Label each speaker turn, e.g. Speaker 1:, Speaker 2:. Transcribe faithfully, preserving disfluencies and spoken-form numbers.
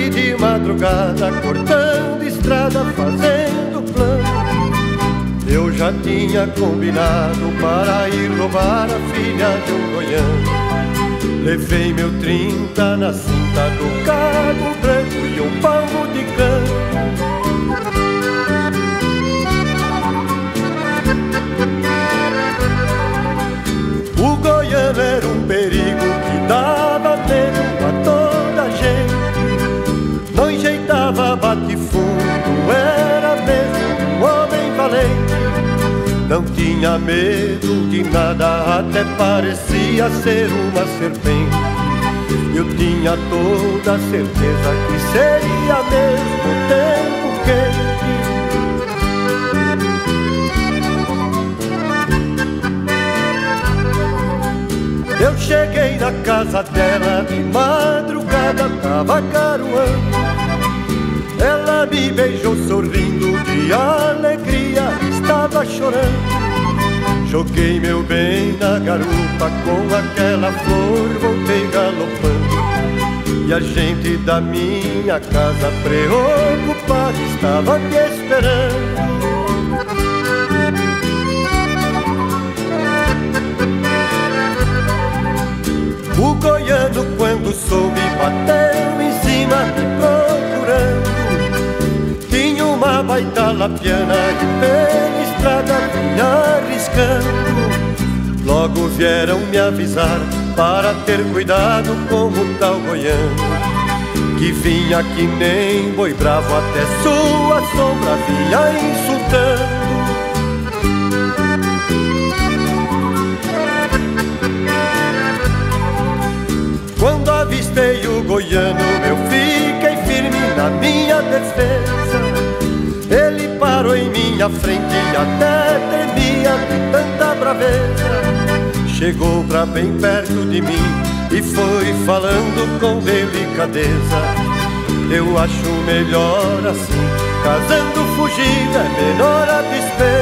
Speaker 1: Saí de madrugada, cortando estrada, fazendo plano. Eu já tinha combinado para ir roubar a filha de um goiano. Levei meu trinta na cinta do cabo branco e um palmo de cano. O goiano era um perigo que dava medo a toda a gente. Não enjeitava bate-fundo, era mesmo um homem valente. Não tinha medo de nada, até parecia ser uma serpente. Eu tinha toda a certeza que seria ao mesmo tempo quente. Eu cheguei na casa dela de madrugada, tava garoando. Ela me beijou sorrindo de alegria, estava chorando. Joguei meu bem na garupa, com aquela flor voltei galopando. E a gente da minha casa preocupada estava me esperando. O goiano, quando soube, bateu em cima me procurando. Tinha uma baita lapiana e pela estrada vinha arriscando. Logo vieram me avisar para ter cuidado com o tal goiano, que vinha que nem boi bravo, até sua sombra vinha insultando. Quando avistei o goiano, eu fiquei firme na minha defesa. Ele parou em minha frente e até tremia de tanta braveza. Chegou pra bem perto de mim e foi falando com delicadeza. Eu acho melhor assim, casando fugida é menor a despesa.